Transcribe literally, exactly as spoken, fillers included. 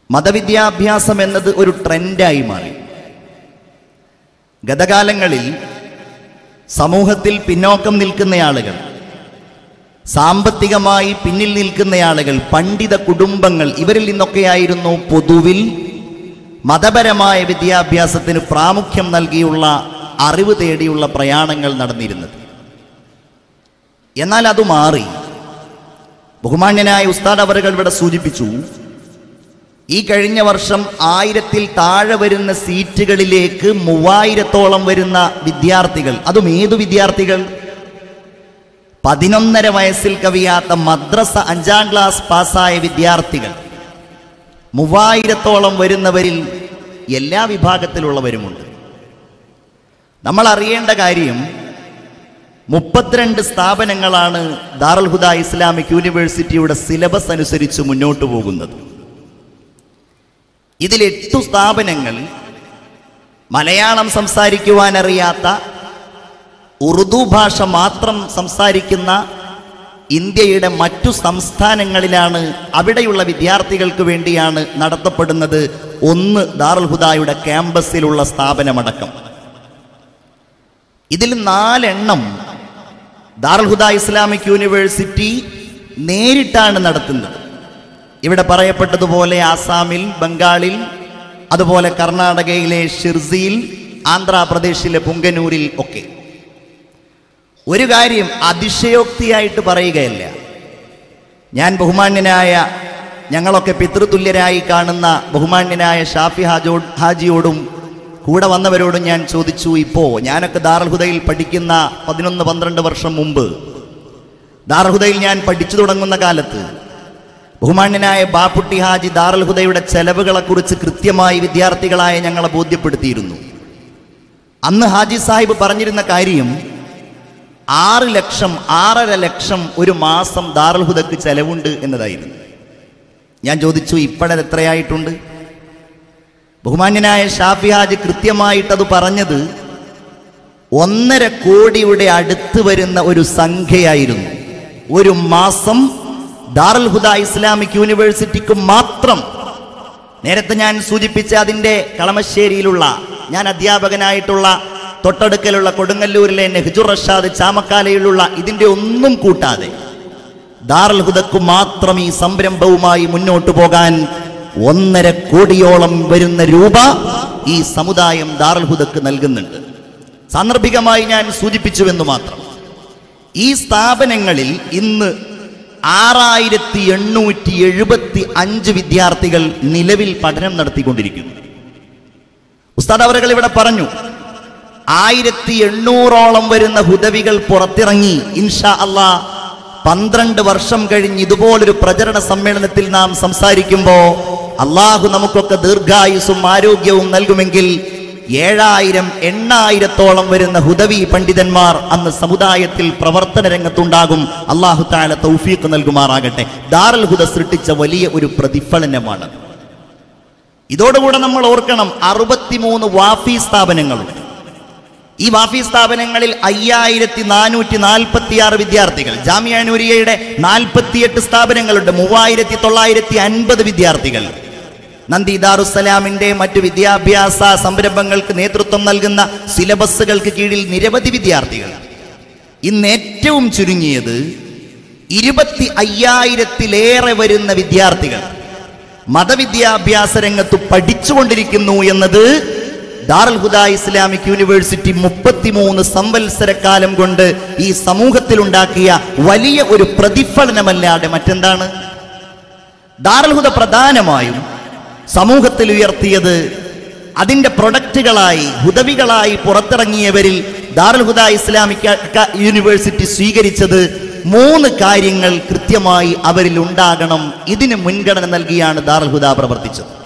മതവിദ്യാഭ്യാസം എന്നത് ഒരു ട്രെൻഡായി മാറി. ഗതകാലങ്ങളിൽ സമൂഹത്തിൽ പിന്നോക്കം നിൽക്കുന്ന ആളുകൾ, സാമ്പത്തികമായി പിന്നിൽ നിൽക്കുന്ന ആളുകൾ, പണ്ഡിത കുടുംബങ്ങൾ, ഇവരിൽ നിന്നൊക്കെയായിരുന്നു പൊതുവിൽ മതപരമായ വിദ്യാഭ്യാസത്തിന് പ്രാമുഖ്യം നൽകിയുള്ള അറിവ് തേടിയുള്ള പ്രയാണങ്ങൾ നടന്നിരുന്നത്. എന്നാൽ അത് മാറി. ബഹുമാന്യനായ ഉസ്താദ് അവറുകൾ ഇവിടെ സൂചിപ്പിച്ചു, ഈ കഴിഞ്ഞ വർഷം ആയിരത്തിൽ താഴെ വരുന്ന സീറ്റുകളിലേക്ക് മൂവായിരത്തോളം വരുന്ന വിദ്യാർത്ഥികൾ, അതും ഏതു വിദ്യാർത്ഥികൾ? പതിനൊന്നര വയസ്സിൽ കവിയാത്ത മദ്രസ അഞ്ചാം ക്ലാസ് പാസ്സായ വിദ്യാർത്ഥികൾ മൂവായിരത്തോളം വരുന്നവരിൽ എല്ലാ വിഭാഗത്തിലുള്ളവരുമുണ്ട്. നമ്മൾ അറിയേണ്ട കാര്യം, മുപ്പത്തിരണ്ട് സ്ഥാപനങ്ങളാണ് ദാറുൽ ഹുദ ഇസ്ലാമിക് യൂണിവേഴ്സിറ്റിയുടെ സിലബസ് അനുസരിച്ച് മുന്നോട്ട് പോകുന്നത്. ഇതിൽ എട്ടു സ്ഥാപനങ്ങൾ മലയാളം സംസാരിക്കുവാൻ അറിയാത്ത, ഉറുദു ഭാഷ മാത്രം സംസാരിക്കുന്ന ഇന്ത്യയുടെ മറ്റു സംസ്ഥാനങ്ങളിലാണ്, അവിടെയുള്ള വിദ്യാർത്ഥികൾക്ക് വേണ്ടിയാണ് നടത്തപ്പെടുന്നത്. ഒന്ന് ദാറുൽ ഹുദയുടെ ക്യാമ്പസിലുള്ള സ്ഥാപനമടക്കം. ഇതിൽ നാലെണ്ണം ദാറുൽ ഹുദ ഇസ്ലാമിക് യൂണിവേഴ്സിറ്റി നേരിട്ടാണ് നടത്തുന്നത്. ഇവിടെ പറയപ്പെട്ടതുപോലെ ആസാമിൽ, ബംഗാളിൽ, അതുപോലെ കർണാടകയിലെ ഷിർസിയിൽ, ആന്ധ്രാപ്രദേശിലെ പുങ്കനൂരിൽ ഒക്കെ. ഒരു കാര്യം അതിശയോക്തിയായിട്ട് പറയുകയല്ല, ഞാൻ ബഹുമാന്യനായ, ഞങ്ങളൊക്കെ പിതൃതുല്യരായി കാണുന്ന ബഹുമാന്യനായ ഷാഫി ഹാജോ ഹാജിയോടും കൂടെ വന്നവരോടും ഞാൻ ചോദിച്ചു, ഇപ്പോൾ ഞാനൊക്കെ ദാറുൽ ഹുദയിൽ പഠിക്കുന്ന പതിനൊന്ന് പന്ത്രണ്ട് വർഷം മുമ്പ്, ദാറുൽ ഹുദയിൽ ഞാൻ പഠിച്ചു തുടങ്ങുന്ന കാലത്ത് ബഹുമാന്യനായ ബാപ്പുട്ടി ഹാജി ദാറുൽ ഹുദയുടെ ചെലവുകളെക്കുറിച്ച് കൃത്യമായി വിദ്യാർത്ഥികളായ ഞങ്ങളെ ബോധ്യപ്പെടുത്തിയിരുന്നു. അന്ന് ഹാജി സാഹിബ് പറഞ്ഞിരുന്ന കാര്യം, ആറ് ലക്ഷം ആറര ലക്ഷം ഒരു മാസം ദാറുൽ ഹുദക്ക് ചെലവുണ്ട് എന്നതായിരുന്നു. ഞാൻ ചോദിച്ചു, ഇപ്പോഴത് എത്രയായിട്ടുണ്ട്? ബഹുമാന്യനായ ഷാഫി ഹാജി കൃത്യമായിട്ടത് പറഞ്ഞത് ഒന്നര കോടിയുടെ അടുത്ത് വരുന്ന ഒരു സംഖ്യയായിരുന്നു. ഒരു മാസം ദാറുൽ ഹുദ ഇസ്ലാമിക് യൂണിവേഴ്സിറ്റിക്ക് മാത്രം. നേരത്തെ ഞാൻ സൂചിപ്പിച്ച അതിൻ്റെ കളമശ്ശേരിയിലുള്ള, ഞാൻ അധ്യാപകനായിട്ടുള്ള തൊട്ടടുക്കലുള്ള കൊടുങ്ങല്ലൂരിലെ നെഹ്ജുർ റഷാദ് ചാമക്കാലയിലുള്ള, ഇതിൻ്റെ ഒന്നും കൂട്ടാതെ ദാറുൽ ഹുദക്ക് മാത്രം ഈ സംരംഭവുമായി മുന്നോട്ട് പോകാൻ ഒന്നര കോടിയോളം വരുന്ന രൂപ ഈ സമുദായം ദാറുൽ ഹുദക്ക് നൽകുന്നുണ്ട്. സാന്ദർഭികമായി ഞാൻ സൂചിപ്പിച്ചുവെന്ന് മാത്രം. ഈ സ്ഥാപനങ്ങളിൽ ഇന്ന് ആറായിരത്തി എണ്ണൂറ്റി എഴുപത്തി അഞ്ച് വിദ്യാർത്ഥികൾ നിലവിൽ പഠനം നടത്തിക്കൊണ്ടിരിക്കുന്നു. ഉസ്താദ് അവറുകൾ ഇവിടെ പറഞ്ഞു, ആയിരത്തി എണ്ണൂറോളം വരുന്ന ഹുദവികൾ പുറത്തിറങ്ങി. ഇൻഷാ അല്ലാ പന്ത്രണ്ട് വർഷം കഴിഞ്ഞ് ഇതുപോലൊരു പ്രചരണ സമ്മേളനത്തിൽ നാം സംസാരിക്കുമ്പോൾ അള്ളാഹു നമുക്കൊക്കെ ദീർഘായുസ്സും ആരോഗ്യവും നൽകുമെങ്കിൽ ഏഴായിരം എണ്ണായിരത്തോളം വരുന്ന ഹുദവി പണ്ഡിതന്മാർ അന്ന് സമുദായത്തിൽ പ്രവർത്തന രംഗത്തുണ്ടാകും. അള്ളാഹു തആല തൗഫീഖ് നൽകുമാറാകട്ടെ. ദാറുൽ ഹുദ സൃഷ്ടിച്ച വലിയ ഒരു പ്രതിഫലനമാണ്. ഇതോടുകൂടെ നമ്മൾ ഓർക്കണം, അറുപത്തിമൂന്ന് വാഫി സ്ഥാപനങ്ങളുണ്ട്. ഈ വാഫി സ്ഥാപനങ്ങളിൽ അയ്യായിരത്തി നാനൂറ്റി നാൽപ്പത്തി ആറ് വിദ്യാർത്ഥികൾ. ജാമിഅ നൂരിയയുടെ നാൽപ്പത്തിയെട്ട് സ്ഥാപനങ്ങളുണ്ട്, മൂവായിരത്തി തൊള്ളായിരത്തി അൻപത് വിദ്യാർത്ഥികൾ. നന്ദി ദാറുസ്സലാമിന്റെ മറ്റു വിദ്യാഭ്യാസ സംരംഭങ്ങൾക്ക് നേതൃത്വം നൽകുന്ന സിലബസുകൾക്ക് കീഴിൽ നിരവധി വിദ്യാർത്ഥികൾ. ഇന്ന് ഏറ്റവും ചുരുങ്ങിയത് ഇരുപത്തി അയ്യായിരത്തിലേറെ വരുന്ന വിദ്യാർത്ഥികൾ മതവിദ്യാഭ്യാസ രംഗത്ത് പഠിച്ചുകൊണ്ടിരിക്കുന്നു എന്നത് ദാറുൽ ഹുദ ഇസ്ലാമിക് യൂണിവേഴ്സിറ്റി മുപ്പത്തിമൂന്ന് സംവത്സരക്കാലം കൊണ്ട് ഈ സമൂഹത്തിൽ ഉണ്ടാക്കിയ വലിയ ഒരു പ്രതിഫലനമല്ലാതെ മറ്റെന്താണ്? ദാറുൽ ഹുദ പ്രധാനമായും സമൂഹത്തിൽ ഉയർത്തിയത്, അതിൻ്റെ പ്രൊഡക്റ്റുകളായി ഹുദവികളായി പുറത്തിറങ്ങിയവരിൽ ദാറുൽ ഹുദ ഇസ്ലാമിക് യൂണിവേഴ്സിറ്റി സ്വീകരിച്ചത് മൂന്ന് കാര്യങ്ങൾ കൃത്യമായി അവരിൽ ഉണ്ടാകണം. ഇതിന് മുൻഗണന നൽകിയാണ് ദാറുൽ ഹുദ പ്രവർത്തിച്ചത്.